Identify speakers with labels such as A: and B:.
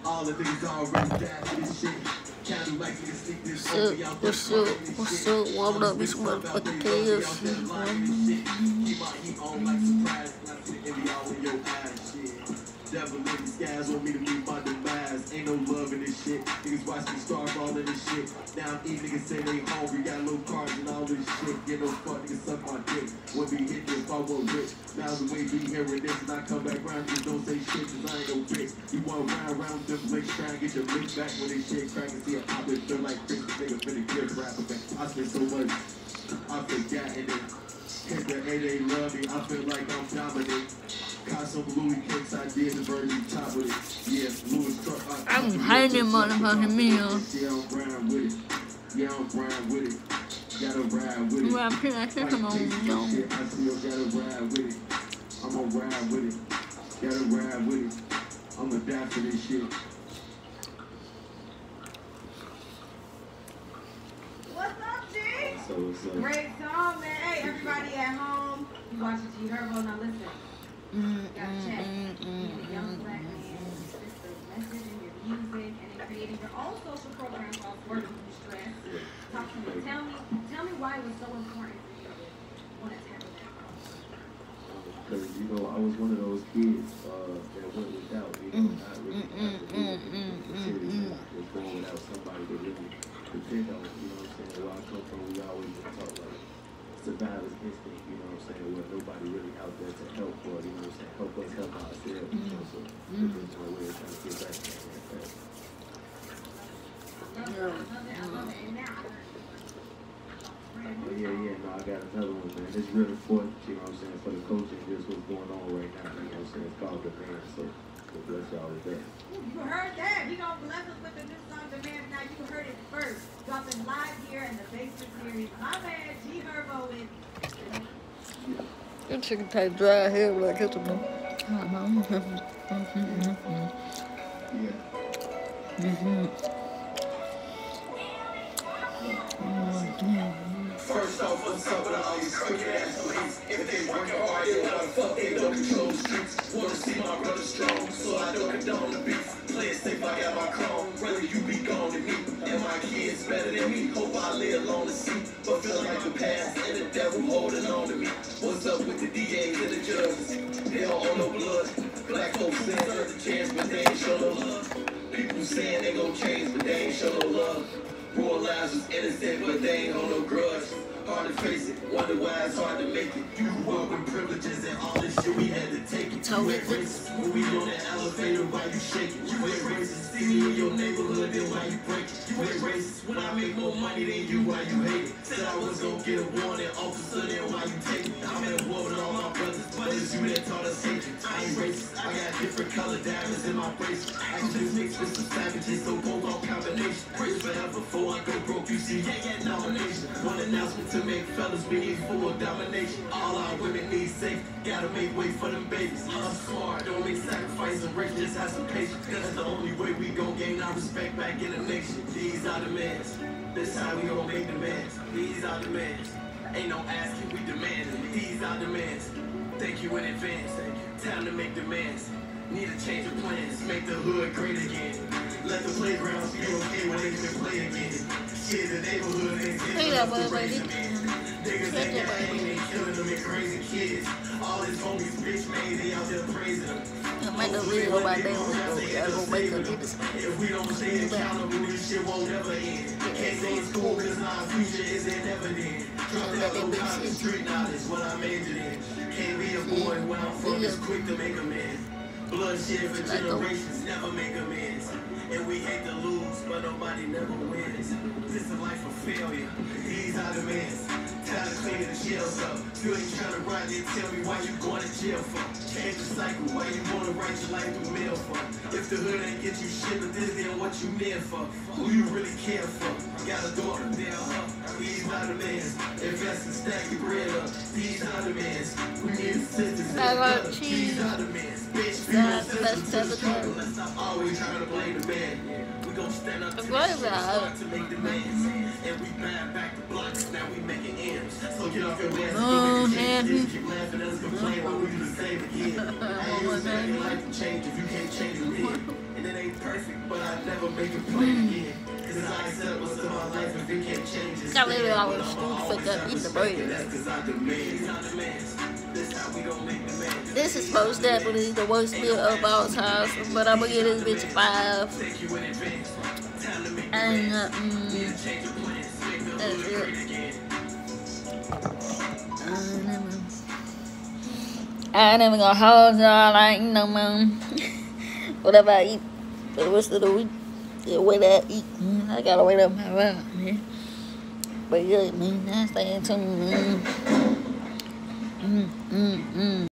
A: All the things already got this shit.
B: What's up? Warm up this motherfucking KFC.
A: Keep my heat on like surprise. Not to envy all in your eyes, shit. Devil in disguise want me to meet my demise. Ain't no love in this shit. Niggas watch me starve all in this shit. Now I'm eating, niggas say they hungry. Got low carbs and all this shit. Get no fuck, niggas suck my dick. Would be hitting if I was rich. Now the way be hearing this and I come back round, just don't say shit cause I ain't no bitch. You want round them flicks, try and get your bitch back when this shit crack and see a pop it. Feel like Chris, nigga finna get rapper back. I spend so much, I forgotten it. Hit the 8 love me, I feel like I'm dominant. Got some Louis cakes, I did the virgin top with it. Yeah, Louis truck.
B: I'm hiding motherfucking meal.
A: Yeah, I'm grind with it. Yeah, I'm grind with it. Gotta ride with it.
B: Well, I'm pretty sure come on, yo.
A: I still gotta ride with it. I'ma ride with it. Gotta ride with it. I'ma die for this shit.
C: What's up, G?
A: What's up?
C: Great song, man. Hey, everybody at home, you watching G Herbo, now listen. Gotta check. You're a young black man. It's the message in your music and in creating your own social program called Working Through Stress. Talk to me. Tell me why it was so important for you to want to tackle that problem.
A: Because, you know, I was one of those kids that went without, you know, not really was going without somebody to really depend on, you know what I'm saying? Where I come from, we always been taught, like, survivor's instinct, you know what I'm saying? Where nobody really out there to help for, you know what I'm saying? Help us help ourselves, you know, so there's no way of trying to get back to that.
C: I love it. And now,
A: oh, yeah, no, I got another one, man. It's real important, you know what I'm saying, for the coaching, just what's going on right now, you know what I'm saying? It's called Demand, so bless y'all with that.
C: you heard that. He gonna bless us with the new song, Demand. Now, you heard it first. Dropping live here in the Basement Series. My man, G Herbo with...
B: That chicken tastes dry here like it's a no.
A: First off, what's up with all these crooked ass police? If they working hard, they wanna fuck, they don't control the streets. Wanna see my brother strong, so I don't condone the beef. Play it safe, I got my clone. Rather you be gone than me, and my kids better than me. Hope I live long to see, but feel like the past and the devil holding on to me. What's up with the DAs and the judges? They don't own no blood. Black folks saying there's a chance, but they ain't show no love. People saying they gon' change, but they ain't show no love. Poor lives was innocent, but they ain't on no grudge. Hard to face it, wonder why it's hard to make it. You grew up with privileges and all this shit, we had to take it. You ain't racist when we on the elevator, why you shaking? You ain't racist, see me in your neighborhood, then why you break it? You ain't racist when I make more money than you, why you hate it? Said I was gonna get a warrant officer, then why you take it? I'm at war with all my brothers, but it's you that taught us hatred. I ain't racist, I got different color diamonds in my bracelet. Actually mixed with some savages, so go on combination. Praise forever before I go broke, you see, yeah, nomination. One announcement to make fellas, we need full domination. All our women need safe, gotta make way for them babies. I'm smart, don't make sacrifice and race, just have some patience. Cause that's the only way we gon' gain our respect back in the nation. These are demands, this how we gon' make demands. These are demands, ain't no asking, we demand it. These are demands, thank you in advance. Time to make demands, need to change the plans. Make the hood great again. Let the playgrounds be okay when they can play again. Shit, the neighborhood ain't
B: Hey there, boy, baby.
A: Niggas ain't got aim, they killing them and crazy kids. All his homies bitch made, they out there praising them.
B: I might not really know my name. I go make her do this.
A: If we don't stay accountable, this shit won't never end. Can't stay in school cause our future isn't never then. Drop that low college street knowledge, what I majored in. Can't be a boy where I'm from, is quick to make amends. Bloodshed for generations, never make amends. And we hate to lose, but nobody never wins. This is life of failure, these are demands. Time to clean the jails up. You ain't trying to ride, they tell me why you going to jail for. Change the cycle, why you wanna write your life through mail for. If the hood ain't get you shit, but this ain't what you meant for. Who you really care for? Got a daughter, nail her. These are demands. Invest and stack your bread up. These are demands. We need assistance. These are demands. Bitch, let's stop always trying to blame the man. We gon' stand up to start to make demands. And we buying back the blocks, now we making ends. So get off your ass and go make a change. Keep laughing at us, complain while we do the same again. I ain't expecting life to change if you can't change it then. And it ain't perfect. perfect, but I never make it play again. Cause I accept what's in my life if it can't change it.
B: Got literally all the food fucked up eating the burger. This is most definitely the worst meal of all time, but I'm gonna give this bitch a 5. And that's it. I ain't even gonna hold y'all like no more. Whatever I eat for the rest of the week, the way that I eat, I gotta wait up my route, man. But yeah, man, I stay in tune, man.